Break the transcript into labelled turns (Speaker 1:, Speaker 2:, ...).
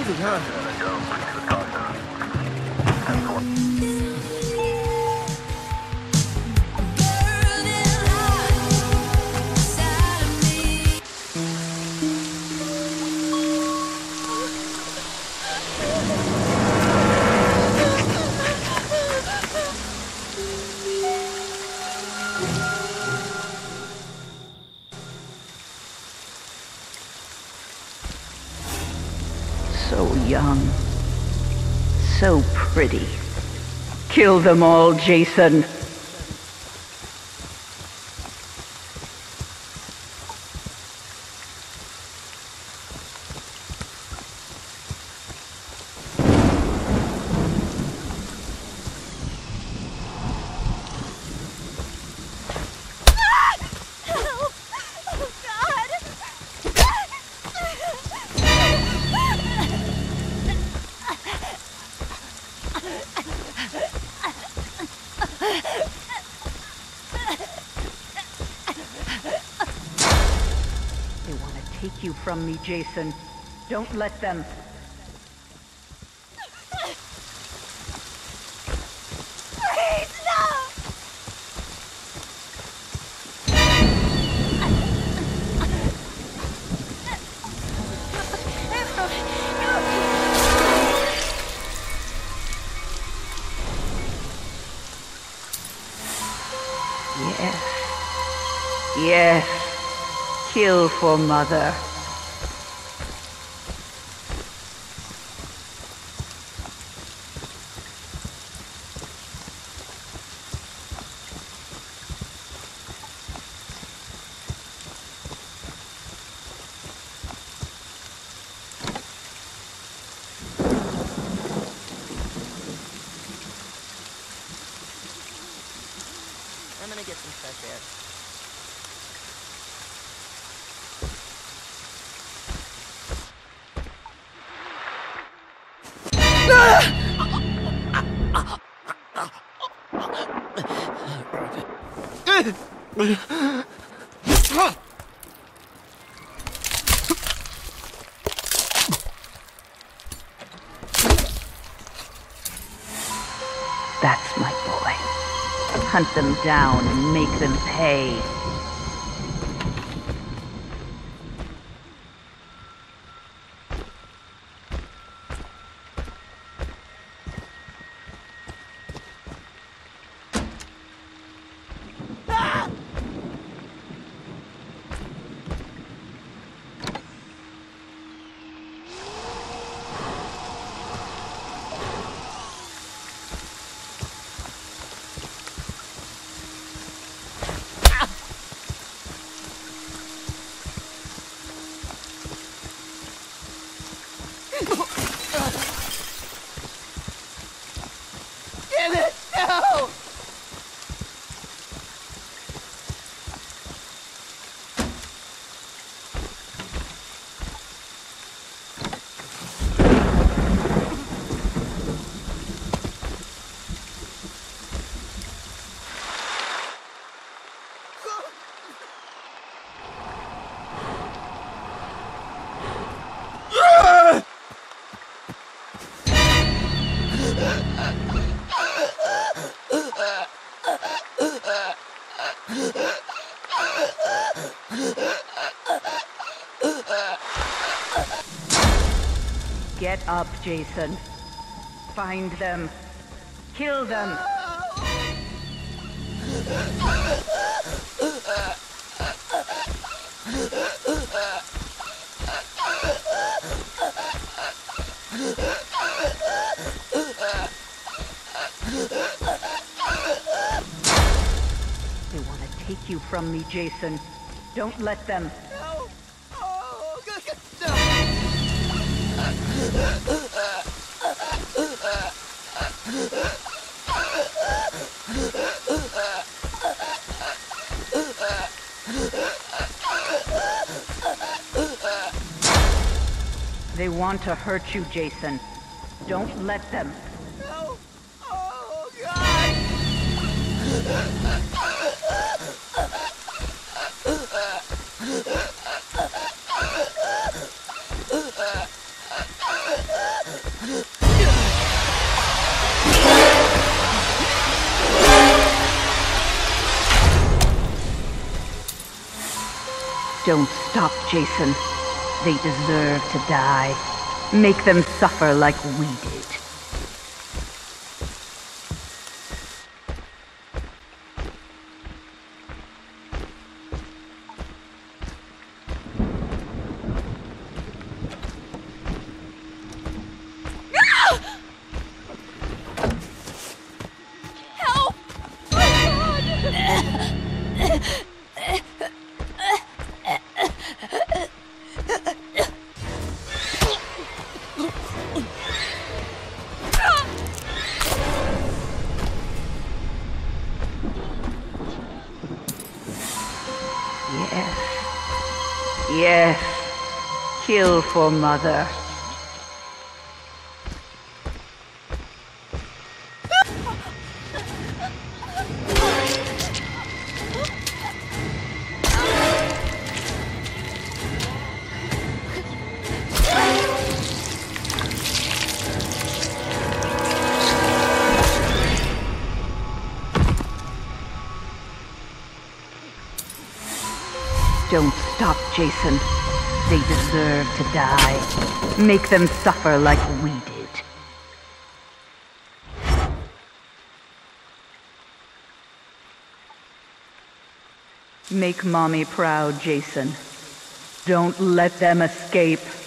Speaker 1: movie, huh?
Speaker 2: So young. So pretty. Kill them all, Jason. They want to take you from me, Jason. Don't let them.
Speaker 3: Please, no!
Speaker 2: Yes. Yes. Kill for Mother.
Speaker 3: I'm gonna get some fresh air.
Speaker 2: That's my boy. Hunt them down and make them pay.
Speaker 3: Damn it! No!
Speaker 2: Get up, Jason. Find them. Kill them. They want to take you from me, Jason. Don't let them.
Speaker 3: No! Oh, no!
Speaker 2: They want to hurt you, Jason. Don't let them.
Speaker 3: No! Oh, God!
Speaker 2: Don't stop, Jason. They deserve to die. Make them suffer like we did.
Speaker 1: Help!
Speaker 2: Yes. Yes. Kill for Mother. Don't stop, Jason. They deserve to die. Make them suffer like we did. Make Mommy proud, Jason. Don't let them escape.